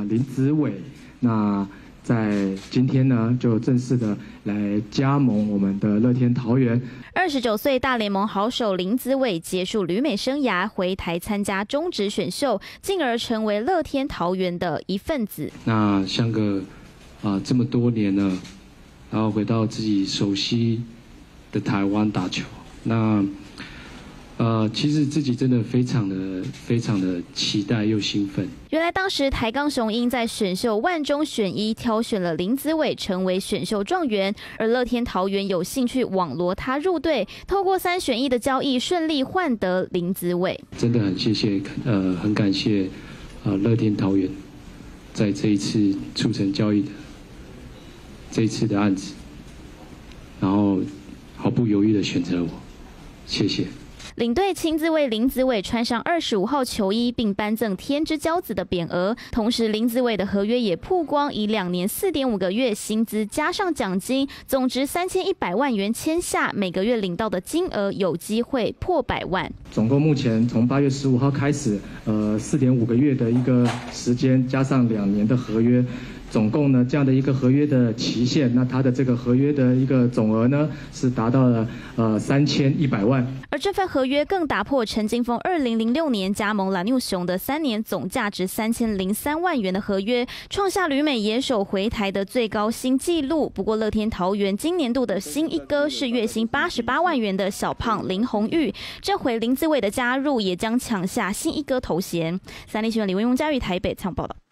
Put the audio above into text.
林子伟，那在今天呢，就正式的来加盟我们的乐天桃园。 29岁大联盟好手林子伟结束旅美生涯，回台参加中职选秀，进而成为乐天桃园的一份子。 那相隔这么多年了，然后回到自己熟悉的台湾打球，那其实自己真的非常的期待又兴奋。 原来当时台钢雄鹰在选秀万中选一，挑选了林子伟成为选秀状元，而乐天桃园有兴趣网罗他入队，透过3选1的交易，顺利换得林子伟。 真的很感谢乐天桃园在这一次促成交易的这一次的案子，然后毫不犹豫的选择了我，谢谢。 领队亲自为林子伟穿上25号球衣，并颁赠天之骄子的匾额。同时，林子伟的合约也曝光，以2年4.5个月薪资加上奖金，总值3100万元签下，每个月领到的金额有机会破100万。 总共目前从8月15号开始，4.5个月的一个时间，加上2年的合约。总共呢，这样的一个合约的期限，那它的这个合约的一个总额呢，是达到了3100万。 而这份合约更打破陈金锋2006年加盟蓝牛熊的3年总价值3003万元的合约，创下旅美野手回台的最高薪纪录。不过，乐天桃园今年度的新一哥是月薪88万元的小胖林红玉，这回林子伟的加入也将抢下新一哥头衔。3立新闻李文庸、嘉玉台北采访报道。